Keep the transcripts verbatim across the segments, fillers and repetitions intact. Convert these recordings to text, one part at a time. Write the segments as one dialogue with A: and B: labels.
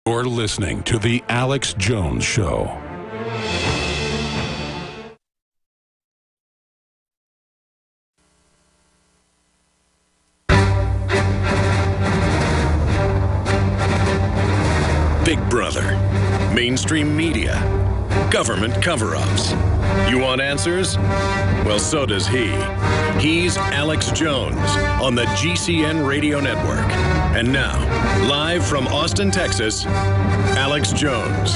A: You're listening to The Alex Jones Show.
B: Big Brother, mainstream media, government cover-ups. You want answers? Well, so does he. He's Alex Jones on the G C N Radio Network. And now, live from Austin, Texas, Alex Jones.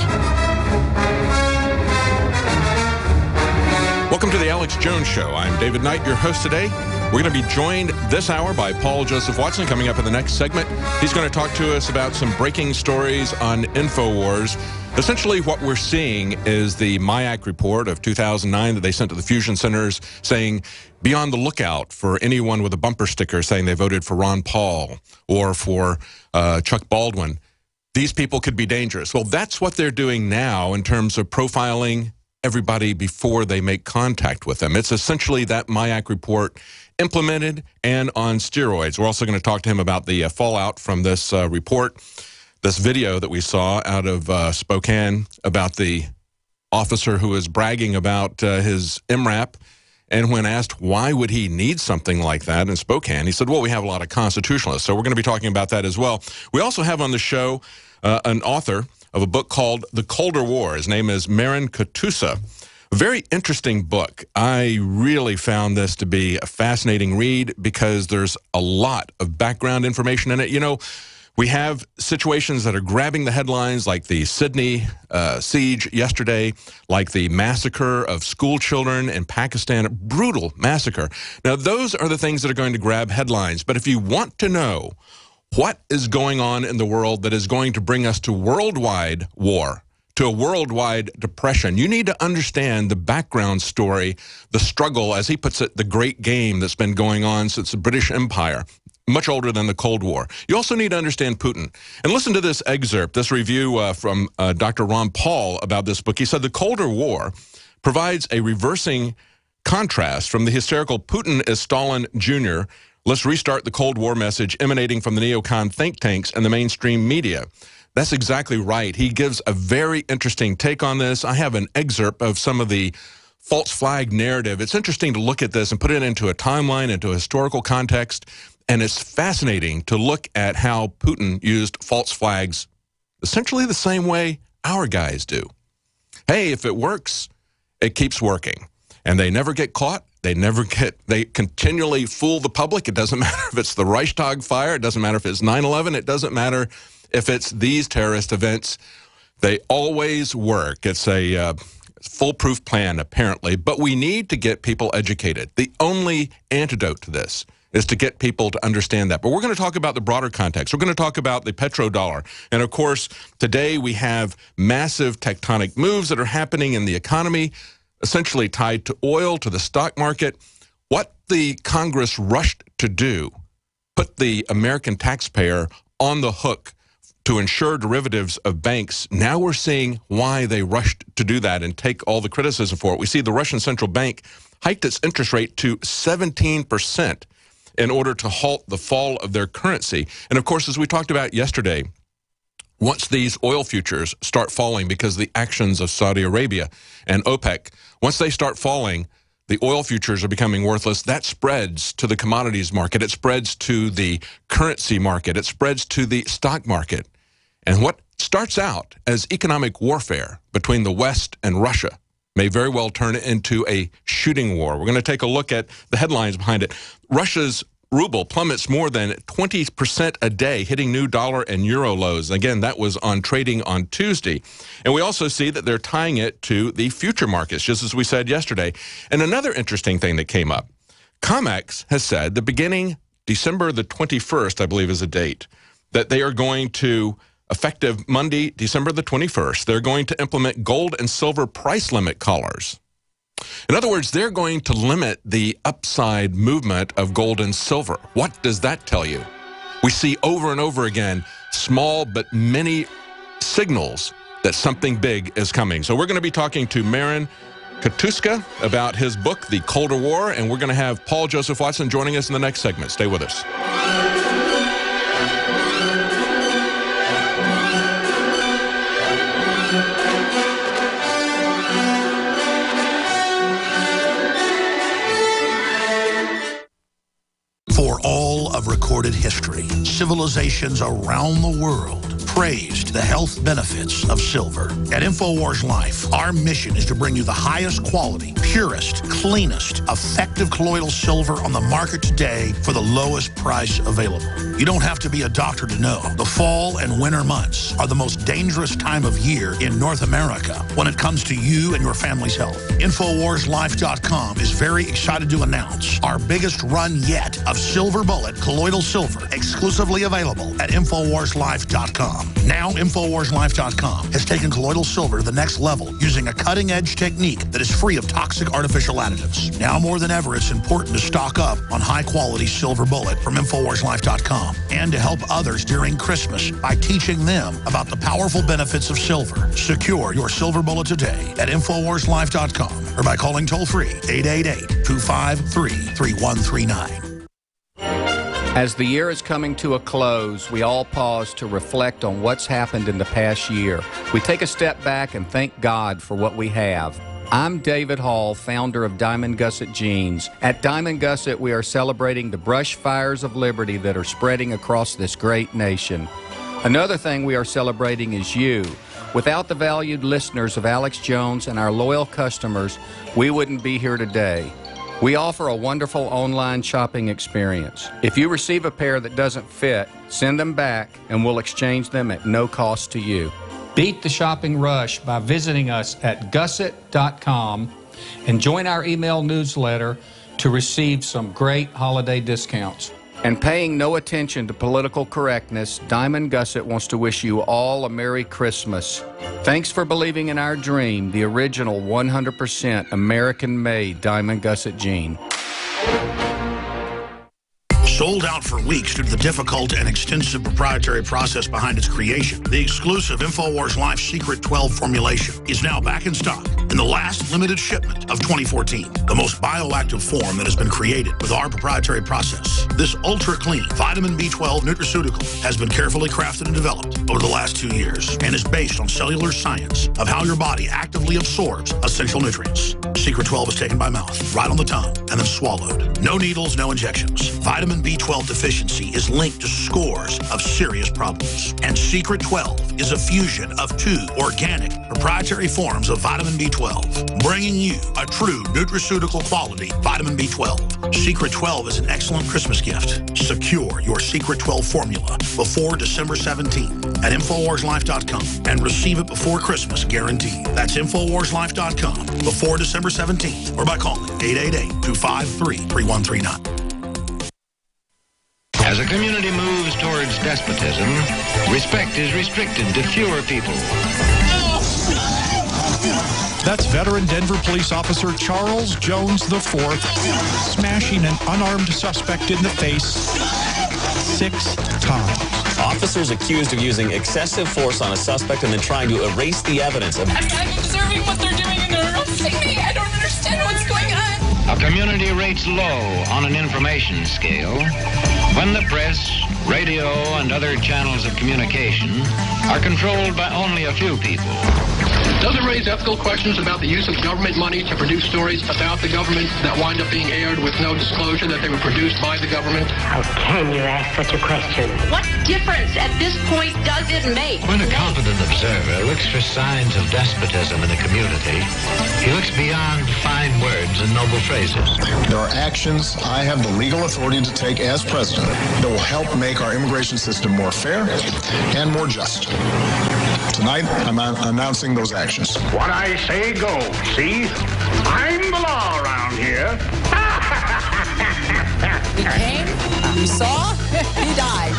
C: Welcome to the Alex Jones Show. I'm David Knight, your host today. We're going to be joined this hour by Paul Joseph Watson coming up in the next segment. He's going to talk to us about some breaking stories on InfoWars. Essentially, what we're seeing is the MIAC report of two thousand nine that they sent to the fusion centers saying, be on the lookout for anyone with a bumper sticker saying they voted for Ron Paul or for uh, Chuck Baldwin. These people could be dangerous. Well, that's what they're doing now in terms of profiling everybody before they make contact with them. It's essentially that MIAC report implemented and on steroids. We're also going to talk to him about the uh, fallout from this uh, report, this video that we saw out of uh, Spokane about the officer who was bragging about uh, his M RAP. And when asked why would he need something like that in Spokane, he said, well, we have a lot of constitutionalists. So we're going to be talking about that as well. We also have on the show uh, an author of a book called The Colder War. His name is Marin Katusa. A very interesting book. I really found this to be a fascinating read because there's a lot of background information in it. You know, we have situations that are grabbing the headlines like the Sydney uh, siege yesterday, like the massacre of school children in Pakistan, a brutal massacre. Now, those are the things that are going to grab headlines. But if you want to know what is going on in the world that is going to bring us to worldwide war, to a worldwide depression, you need to understand the background story, the struggle, as he puts it, the great game that's been going on since the British Empire, much older than the Cold War. You also need to understand Putin. And listen to this excerpt, this review uh, from uh, Doctor Ron Paul about this book. He said, the Colder War provides a reversing contrast from the hysterical Putin as Stalin Junior Let's restart the Cold War message emanating from the neocon think tanks and the mainstream media. That's exactly right. He gives a very interesting take on this. I have an excerpt of some of the false flag narrative. It's interesting to look at this and put it into a timeline, into a historical context, and it's fascinating to look at how Putin used false flags essentially the same way our guys do. Hey, if it works, it keeps working. And they never get caught. They never get, they continually fool the public. It doesn't matter if it's the Reichstag fire. It doesn't matter if it's nine eleven. It doesn't matter if it's these terrorist events. They always work. It's a uh, foolproof plan, apparently. But we need to get people educated. The only antidote to this is to get people to understand that. But we're going to talk about the broader context. We're going to talk about the petrodollar. And, of course, today we have massive tectonic moves that are happening in the economy, essentially tied to oil, to the stock market. What the Congress rushed to do, put the American taxpayer on the hook to insure derivatives of banks. Now we're seeing why they rushed to do that and take all the criticism for it. We see the Russian central bank hiked its interest rate to seventeen percent in order to halt the fall of their currency. And of course, as we talked about yesterday, once these oil futures start falling because of the actions of Saudi Arabia and OPEC, once they start falling, the oil futures are becoming worthless. That spreads to the commodities market. It spreads to the currency market. It spreads to the stock market. And what starts out as economic warfare between the West and Russia may very well turn into a shooting war. We're going to take a look at the headlines behind it. Russia's ruble plummets more than twenty percent a day, hitting new dollar and euro lows. Again, that was on trading on Tuesday. And we also see that they're tying it to the future markets, just as we said yesterday. And another interesting thing that came up, COMEX has said the beginning December the twenty-first, I believe is a date, that they are going to, effective Monday, December the twenty-first, they're going to implement gold and silver price limit collars. In other words, they're going to limit the upside movement of gold and silver. What does that tell you? We see over and over again small but many signals that something big is coming. So we're going to be talking to Marin Katusa about his book, The Colder War, and we're going to have Paul Joseph Watson joining us in the next segment. Stay with us.
D: civilizations around the world praised the health benefits of silver. At InfoWars Life, our mission is to bring you the highest quality, purest, cleanest, effective colloidal silver on the market today for the lowest price available. You don't have to be a doctor to know. The fall and winter months are the most dangerous time of year in North America when it comes to you and your family's health. InfoWars Life dot com is very excited to announce our biggest run yet of Silver Bullet colloidal silver, exclusively available at InfoWars Life dot com. Now, InfoWars Life dot com has taken colloidal silver to the next level using a cutting-edge technique that is free of toxic artificial additives. Now more than ever, it's important to stock up on high-quality Silver Bullet from InfoWars Life dot com and to help others during Christmas by teaching them about the powerful benefits of silver. Secure your Silver Bullet today at InfoWars Life dot com or by calling toll-free eight eight eight, two five three, three one three nine.
E: As the year is coming to a close, we all pause to reflect on what's happened in the past year. We take a step back and thank God for what we have. I'm David Hall, founder of Diamond Gusset Jeans. At Diamond Gusset, we are celebrating the brush fires of liberty that are spreading across this great nation. Another thing we are celebrating is you. Without the valued listeners of Alex Jones and our loyal customers, we wouldn't be here today. We offer a wonderful online shopping experience. If you receive a pair that doesn't fit, send them back and we'll exchange them at no cost to you. Beat the shopping rush by visiting us at gusset dot com and join our email newsletter to receive some great holiday discounts. And paying no attention to political correctness, Diamond Gusset wants to wish you all a Merry Christmas. Thanks for believing in our dream, the original one hundred percent American-made Diamond Gusset jean.
D: Sold out for weeks due to the difficult and extensive proprietary process behind its creation, the exclusive InfoWars Life Secret twelve formulation is now back in stock in the last limited shipment of twenty fourteen, the most bioactive form that has been created with our proprietary process. This ultra-clean vitamin B twelve nutraceutical has been carefully crafted and developed over the last two years and is based on cellular science of how your body actively absorbs essential nutrients. Secret twelve is taken by mouth, right on the tongue, and then swallowed. No needles, no injections. Vitamin B twelve deficiency is linked to scores of serious problems. And Secret twelve is a fusion of two organic, proprietary forms of vitamin B twelve, bringing you a true nutraceutical quality vitamin B twelve. Secret twelve is an excellent Christmas gift. Secure your Secret twelve formula before December seventeenth at InfoWars Life dot com and receive it before Christmas guaranteed. That's InfoWars Life dot com before December seventeenth or by calling eight eight eight, two five three, three one three nine.
F: As a community moves towards despotism, respect is restricted to fewer people.
G: That's veteran Denver police officer Charles Jones the fourth smashing an unarmed suspect in the face six times.
H: Officers accused of using excessive force on a suspect and then trying to erase the evidence. Of
I: I'm, I'm observing what they're doing and they're arresting me. I don't understand what's going on.
F: A community rates low on an information scale when the press, radio, and other channels of communication are controlled by only a few people.
J: Does it raise ethical questions about the use of government money to produce stories about the government that wind up being aired with no disclosure that they were produced by the government?
K: How can you ask such a question?
L: What difference at this point does it make?
F: When a competent observer looks for signs of despotism in a community, he looks beyond fine words and noble phrases.
M: There are actions I have the legal authority to take as president that will help make our immigration system more fair and more just. Tonight, I'm announcing those actions.
N: What I say goes, see? I'm the law around here.
O: He came, he saw, he died.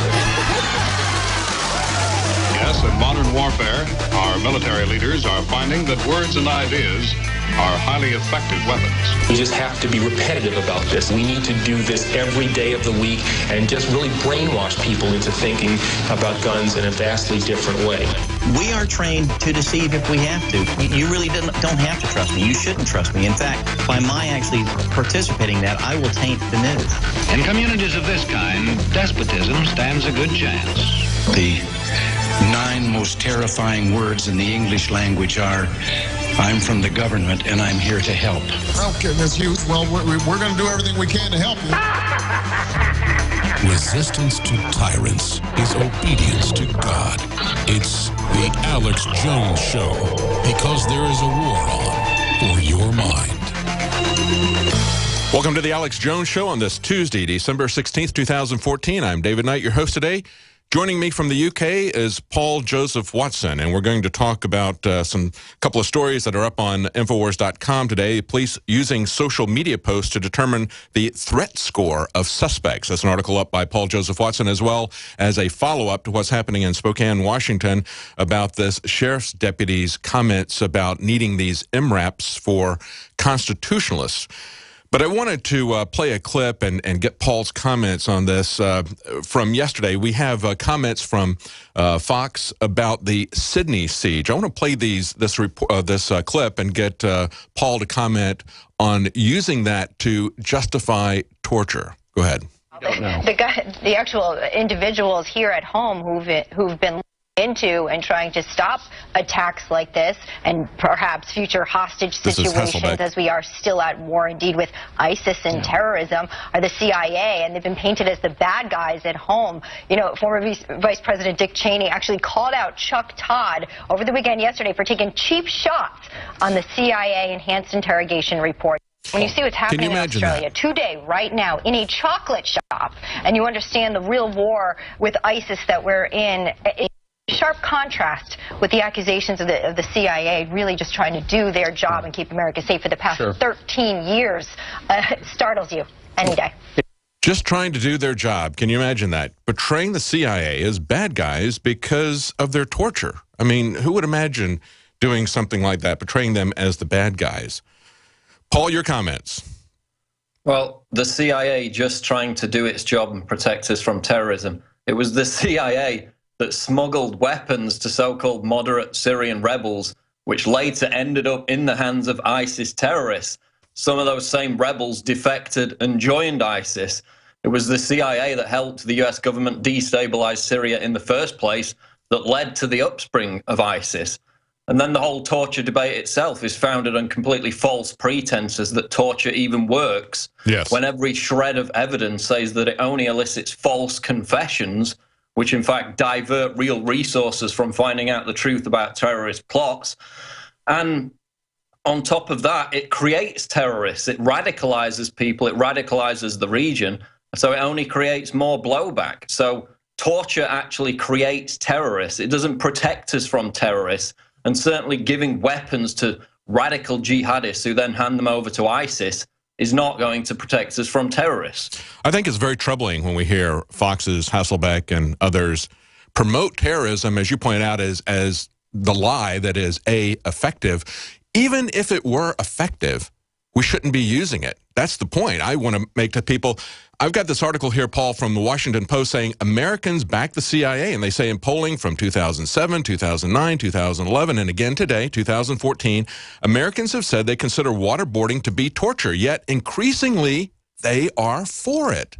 P: Yes, in modern warfare, our military leaders are finding that words and ideas are highly effective weapons.
Q: We just have to be repetitive about this. We need to do this every day of the week and just really brainwash people into thinking about guns in a vastly different way.
R: We are trained to deceive if we have to. You really don't have to trust me. You shouldn't trust me. In fact, by my actually participating in that, I will taint the news.
F: In communities of this kind, despotism stands a good chance.
S: The nine most terrifying words in the English language are, I'm from the government and I'm here to help.
M: Okay, Miss Hughes, well, we're, we're going to do everything we can to help you.
A: Resistance to tyrants is obedience to God. It's the Alex Jones Show, because there is a war on for your mind.
C: Welcome to the Alex Jones Show on this Tuesday, December sixteenth, two thousand fourteen. I'm David Knight, your host today. Joining me from the U K is Paul Joseph Watson, and we're going to talk about uh, some couple of stories that are up on Infowars dot com today. Police using social media posts to determine the threat score of suspects. That's an article up by Paul Joseph Watson, as well as a follow-up to what's happening in Spokane, Washington, about this sheriff's deputy's comments about needing these M RAPs for constitutionalists. But I wanted to uh, play a clip and, and get Paul's comments on this uh, from yesterday. We have uh, comments from uh, Fox about the Sydney siege. I want to play these this report, uh, this uh, clip and get uh, Paul to comment on using that to justify torture. Go ahead.
T: The guy, the actual individuals here at home who've who've been into and trying to stop attacks like this and perhaps future hostage situations, as we are still at war indeed with ISIS and yeah. terrorism, are the C I A, and they've been painted as the bad guys at home. You know, former Vice President Dick Cheney actually called out Chuck Todd over the weekend yesterday for taking cheap shots on the C I A enhanced interrogation report. When you see what's happening in Australia that? today, right now, in a chocolate shop, and you understand the real war with ISIS that we're in, it sharp contrast with the accusations of the, of the C I A really just trying to do their job and keep America safe for the past sure. thirteen years uh, startles you any day.
C: Just trying to do their job. Can you imagine that? Portraying the C I A as bad guys because of their torture. I mean, who would imagine doing something like that, portraying them as the bad guys? Paul, your comments.
U: Well, the C I A just trying to do its job and protect us from terrorism. It was the C I A that smuggled weapons to so-called moderate Syrian rebels, which later ended up in the hands of ISIS terrorists. Some of those same rebels defected and joined ISIS. It was the C I A that helped the U S government destabilize Syria in the first place that led to the upspring of ISIS. And then the whole torture debate itself is founded on completely false pretenses that torture even works.
C: Yes.
U: When every shred of evidence says that it only elicits false confessions, which in fact divert real resources from finding out the truth about terrorist plots. And on top of that, it creates terrorists. It radicalizes people. It radicalizes the region. So it only creates more blowback. So torture actually creates terrorists. It doesn't protect us from terrorists. And certainly giving weapons to radical jihadists who then hand them over to ISIS is not going to protect us from terrorists.
C: I think it's very troubling when we hear Fox's Hasselbeck and others promote terrorism, as you point out, as, as the lie that is, A, effective. Even if it were effective, we shouldn't be using it. That's the point I want to make to people. I've got this article here, Paul, from the Washington Post saying Americans back the C I A, and they say in polling from two thousand seven, two thousand nine, two thousand eleven, and again today, two thousand fourteen, Americans have said they consider waterboarding to be torture, yet increasingly they are for it.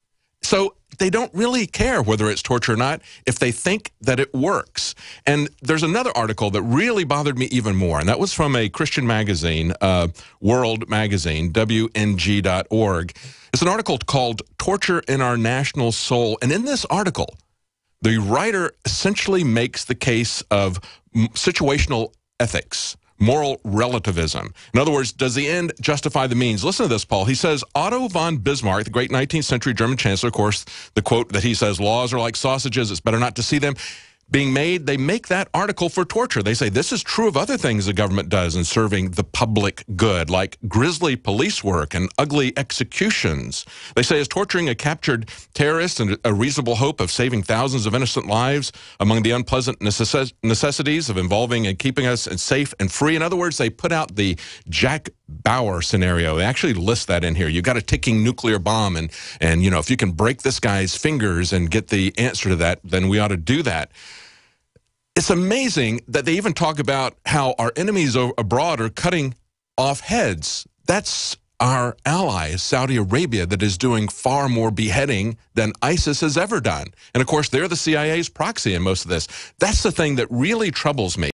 C: So they don't really care whether it's torture or not if they think that it works. And there's another article that really bothered me even more, and that was from a Christian magazine, uh, World Magazine, W N G dot org. It's an article called Torture in Our National Soul. And in this article, the writer essentially makes the case of situational ethics, moral relativism. In other words, does the end justify the means? Listen to this, Paul. He says, Otto von Bismarck, the great nineteenth century German chancellor, of course, the quote that he says, laws are like sausages, it's better not to see them being made, they make that article for torture. They say this is true of other things the government does in serving the public good, like grisly police work and ugly executions. They say is torturing a captured terrorist and a reasonable hope of saving thousands of innocent lives among the unpleasant necess necessities of involving and keeping us safe and free. In other words, they put out the Jack Bauer scenario. They actually list that in here. You've got a ticking nuclear bomb, and, and you know, if you can break this guy's fingers and get the answer to that, then we ought to do that. It's amazing that they even talk about how our enemies abroad are cutting off heads. That's our ally, Saudi Arabia, that is doing far more beheading than ISIS has ever done. And of course, they're the C I A's proxy in most of this. That's the thing that really troubles me.